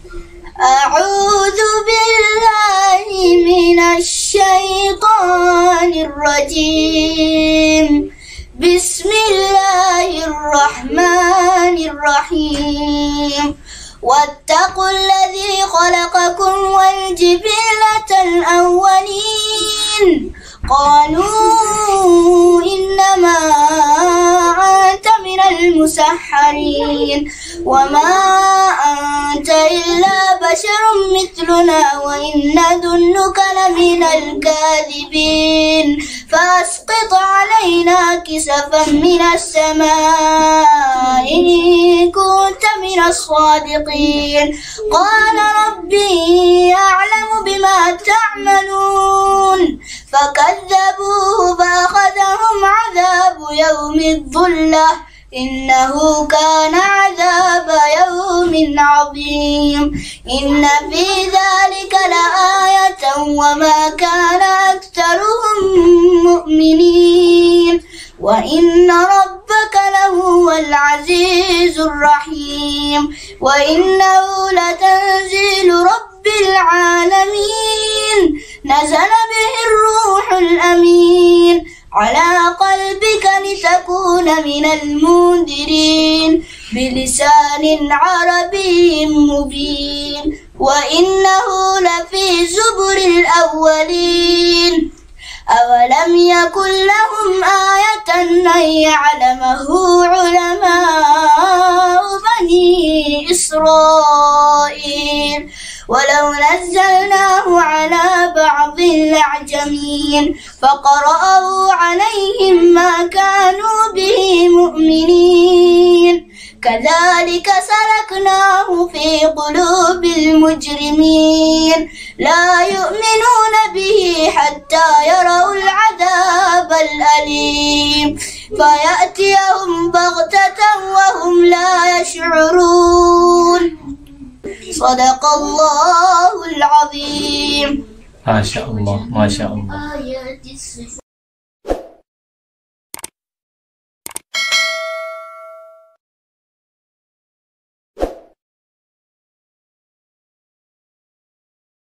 أعوذ بالله من الشيطان الرجيم. بسم الله الرحمن الرحيم. واتقوا الذي خلقكم والجبلة الأولين قالوا إنما أنت من المسحرين وما أنت إلا بشر مثلنا وإن نظنك لمن الكاذبين فأسقط علينا كسفا من السماء إن كنت من الصادقين. قال ربي أعلم بما تعملون فكذبوه فأخذهم عذاب يوم الظلة إنه كان عذاب يوم عظيم. إن في ذلك لآية وما كان أكثرهم مؤمنين وإن ربك لهو العزيز الرحيم. وإنه لتنزيل رب العالمين نزل به الروح الأمين على قلبك لتكون من المنذرين بلسان عربي مبين وإنه لفي زبر الأولين. أولم يكن لهم آية أن يعلمه علماء بني إسرائيل ولو نزلناه على بعض الأعجمين فقرأه عليهم ما كانوا به مؤمنين كذلك سلكناه في قلوب المجرمين لا يؤمنون به حتى يروا العذاب الأليم فيأتيهم بغتة وهم لا يشعرون. صدق الله العظيم. ما شاء الله ما شاء الله.